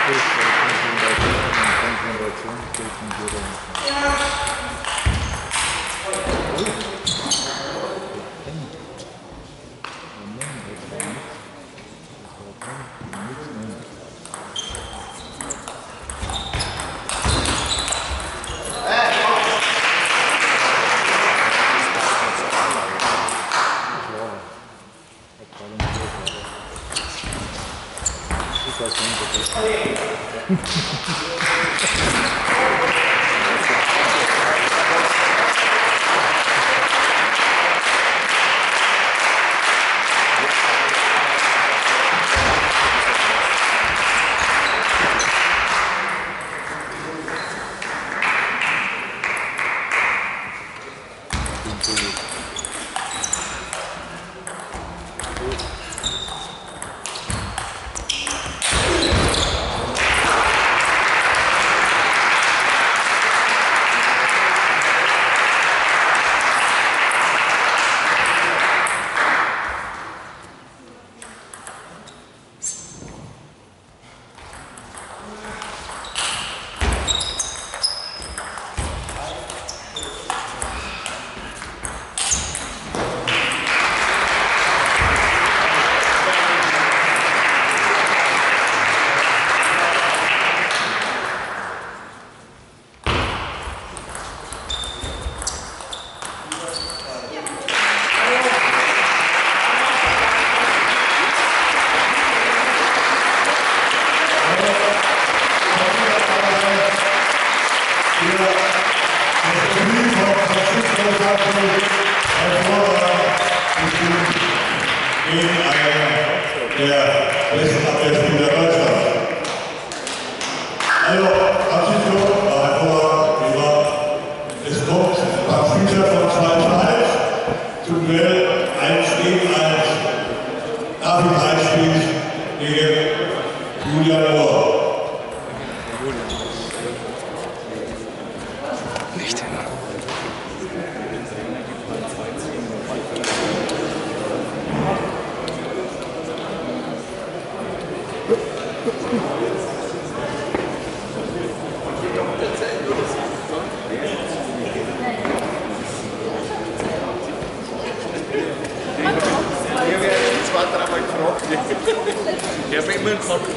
Ich habe immer gesagt,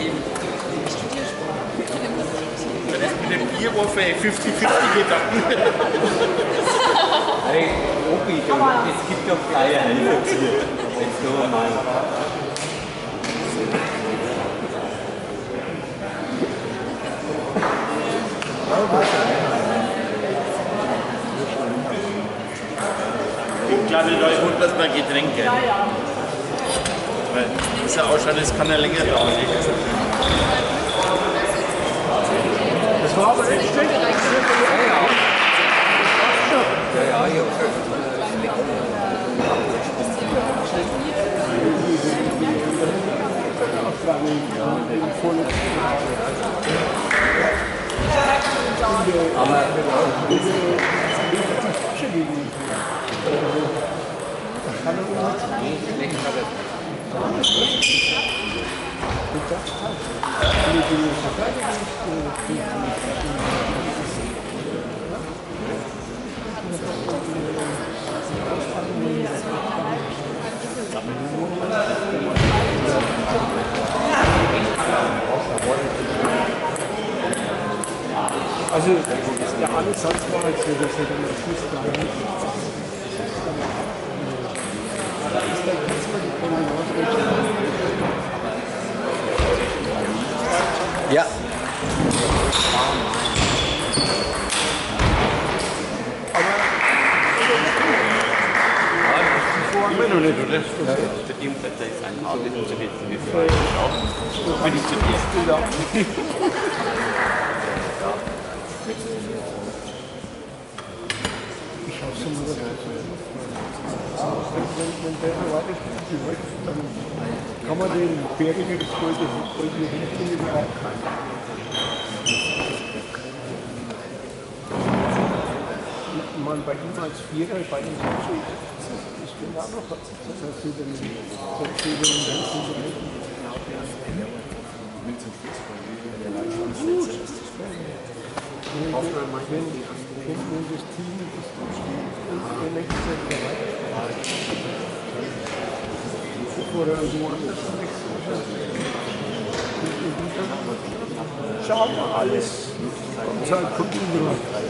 wenn es mit dem Bier war für 50-50 Gedanken. Hey, Opi, es gibt ja Flyer Helfertier. Jetzt nur mal. Ich glaube, da holt man mal Getränke. Ja, ja. Weil das ja ausschaut, das kann ja länger dauern. Das war aber echt schön. Ja, ja. Aber also der andere Satz war halt so, dass er dann am Schluss gar nicht da ist dann erstmal die Kombination. ja. Immer noch nicht, oder? Für den Wetter ist ein Auto und so wird es nicht. Bin ich zu dir. Ich habe so mal gedacht, wenn der erwartet, dann kann man den Bergiger das goldene Händchen überhaupt man bei ihm als Vierer, bei ihm so ist genau noch, das heißt, über den ganzen Wenn das Team das durchsteht und der nächste Zeit wieder weiter. Bevor er irgendwo anders wechselt. Schauen wir alles. Kommt halt, kommt